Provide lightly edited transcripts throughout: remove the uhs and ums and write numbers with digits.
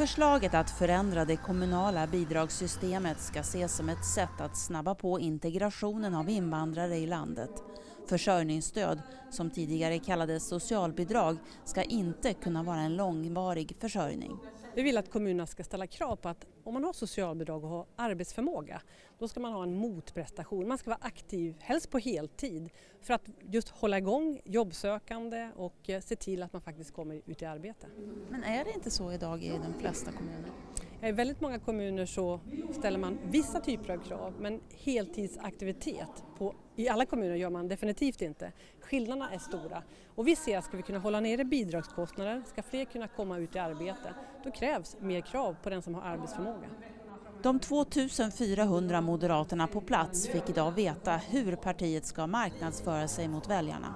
Förslaget att förändra det kommunala bidragssystemet ska ses som ett sätt att snabba på integrationen av invandrare i landet. Försörjningsstöd, som tidigare kallades socialbidrag, ska inte kunna vara en långvarig försörjning. Vi vill att kommunerna ska ställa krav på att om man har socialbidrag och har arbetsförmåga, då ska man ha en motprestation. Man ska vara aktiv, helst på heltid, för att just hålla igång jobbsökande och se till att man faktiskt kommer ut i arbete. Men är det inte så idag i de flesta kommuner? I väldigt många kommuner så ställer man vissa typer av krav, men heltidsaktivitet i alla kommuner gör man definitivt inte. Skillnaderna är stora och vi ser att ska vi kunna hålla nere bidragskostnader, ska fler kunna komma ut i arbete, då krävs mer krav på den som har arbetsförmåga. De 2400 moderaterna på plats fick idag veta hur partiet ska marknadsföra sig mot väljarna.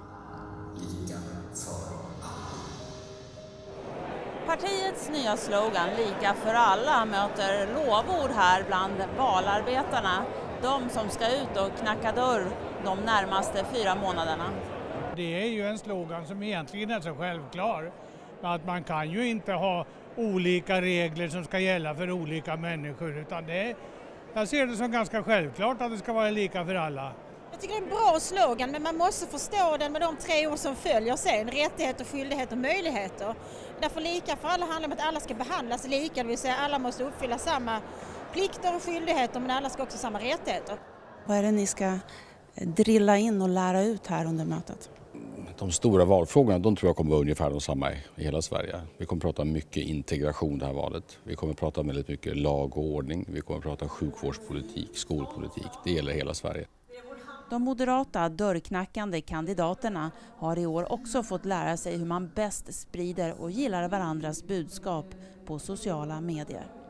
Partiets nya slogan Lika för alla möter lovord här bland valarbetarna. De som ska ut och knacka dörr de närmaste 4 månaderna. Det är ju en slogan som egentligen är så självklar. Att man kan ju inte ha olika regler som ska gälla för olika människor. Utan jag ser det som ganska självklart att det ska vara lika för alla. Jag tycker det är en bra slogan, men man måste förstå den med de 3 ord som följer sen. Rättigheter, skyldigheter och möjligheter. Därför lika för alla handlar om att alla ska behandlas lika. Det vill säga alla måste uppfylla samma plikter och skyldigheter, men alla ska också ha samma rättigheter. Vad är det ni ska drilla in och lära ut här under mötet? De stora valfrågorna, de tror jag kommer vara ungefär de samma i hela Sverige. Vi kommer prata mycket integration det här valet. Vi kommer prata väldigt mycket lag och ordning. Vi kommer prata sjukvårdspolitik, skolpolitik. Det gäller hela Sverige. De moderata dörrknackande kandidaterna har i år också fått lära sig hur man bäst sprider och gillar varandras budskap på sociala medier.